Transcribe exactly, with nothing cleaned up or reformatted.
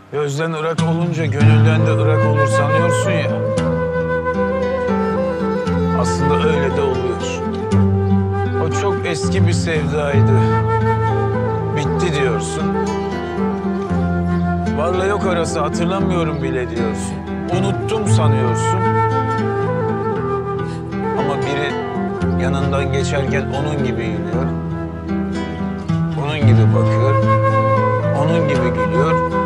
Gözden ırak olunca gönülden de ırak olur sanıyorsun ya. Aslında öyle de oluyor. O çok eski bir sevdaydı. Bitti diyorsun. Varla yok arası hatırlamıyorum bile diyorsun. Unuttum sanıyorsun. Ama biri yanından geçerken onun gibi yürüyor. Onun gibi bakıyor. Onun gibi gülüyor.